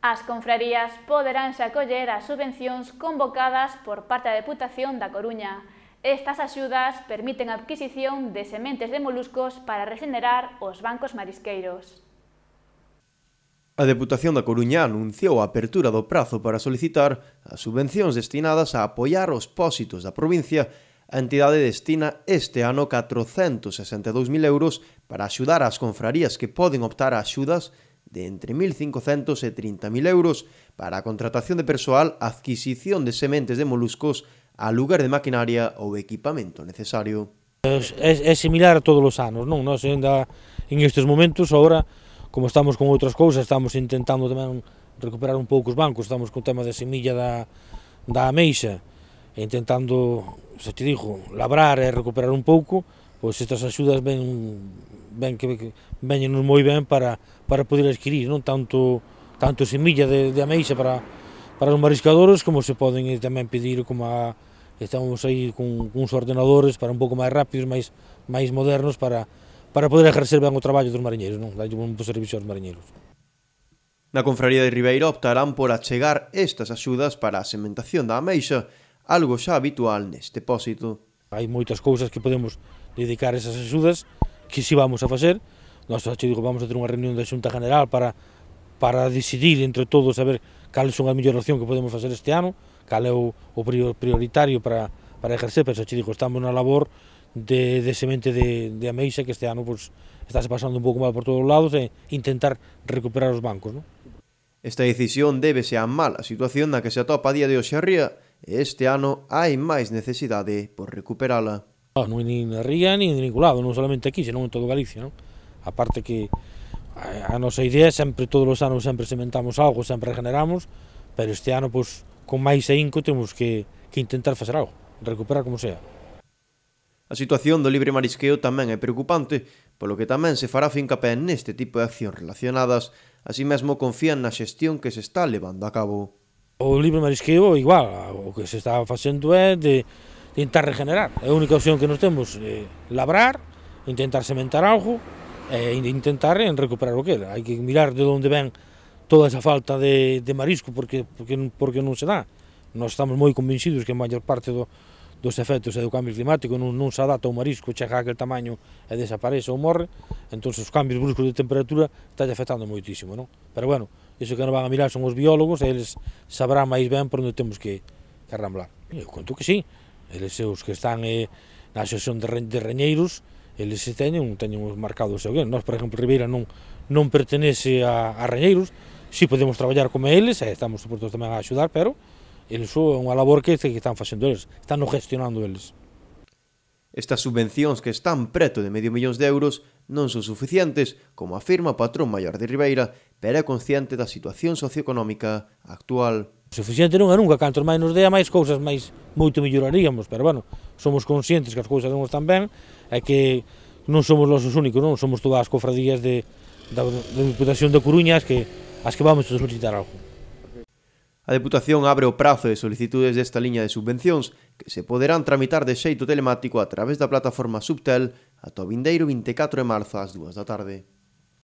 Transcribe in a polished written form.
As confrarías poderánse acoller ás subvencións convocadas por parte da Deputación da Coruña. Estas axudas permiten a adquisición de sementes de moluscos para regenerar os bancos marisqueiros. A Deputación da Coruña anunciou a apertura do prazo para solicitar as subvencións destinadas a apoiar os pósitos da provincia. A entidade destina este ano 462.000 euros para axudar ás confrarías que poden optar a axudas de entre 1.500 e 30.000 euros para a contratación de persoal, adquisición de sementes de moluscos, aluguer de maquinaria ou equipamento necesario. É similar a todos os anos, non? Nós ainda en estes momentos, agora, como estamos con outras cousas, estamos intentando tamén recuperar un pouco os bancos, estamos con o tema da semilla da ameixa, intentando, se te digo, labrar e recuperar un pouco, pois estas axudas veñenos moi ben para poder adquirir, non tanto semilla de ameixa para os mariscadores, como se poden tamén pedir, como estamos aí con uns ordenadores para un pouco máis rápidos, máis modernos, para poder ejercer ben o traballo dos mariñeiros, non? Darlle un bo servicio aos mariñeiros. Na confraría de Ribeira optarán por achegar estas axudas para a sementación da ameixa, algo xa habitual neste pósito. Hai moitas cousas que podemos dedicar esas axudas, que si vamos a facer. Nós vamos a ter unha reunión da Xunta General para decidir entre todos a ver cales son a mellor opción que podemos facer este ano, cal é o prioritario para ejercer, pero estamos na labor de semente de ameixa, que este ano pues, estáse pasando un pouco mal por todos os lados, e intentar recuperar os bancos, non? Esta decisión débese á mala situación na que se atopa a día de hoxe a ría, e este ano hai máis necesidade por recuperala. Non é nin na ría, nin de ningún lado, non solamente aquí, senón en todo Galicia, non? A parte que a nosa idea sempre, todos os anos, sempre sementamos algo, sempre regeneramos, pero este ano, pues, con máis ahínco, temos que intentar facer algo, recuperar como sea. A situación do libre marisqueo tamén é preocupante, polo que tamén se fará fincapé neste tipo de accións relacionadas, así mesmo confían na xestión que se está levando a cabo. O libre marisqueo, igual, o que se está facendo é de intentar regenerar. A única opción que nos temos é labrar, intentar sementar algo e intentar recuperar o que é. Hai que mirar de onde ven toda esa falta de marisco, porque non se dá. Nós estamos moi convencidos que a maior parte dos efectos do cambio climático non se adapta ao marisco, chega a aquel tamaño e desaparece ou morre, entón os cambios bruscos de temperatura está afectando moitísimo, non? Pero bueno, iso que nos van a mirar son os biólogos, e eles sabrán máis ben por onde temos que arramblar. Eu conto que sí, eles os que están na asociación de reñeiros, eles teñen marcado o seu guión. Nós, por exemplo, Ribeira non pertenece a reñeiros, si podemos traballar como eles, e estamos supostos tamén a axudar, pero eles son unha labor que están facendo eles, están gestionando eles. Estas subvencións, que están preto de €500.000 non son suficientes, como afirma o patrón maior de Ribeira, pero é consciente da situación socioeconómica actual. Suficiente non é nunca, cantos máis nos dea, máis cousas moito melloraríamos, pero bueno, somos conscientes que as cousas non están ben, e que non somos os únicos, non somos todas as cofradías da Deputación da Coruña as que vamos a solicitar algo. A Deputación abre o prazo de solicitudes desta liña de subvencións, que se poderán tramitar de xeito telemático a través da plataforma Subtel ata o vindeiro 24 de marzo ás 2 da tarde.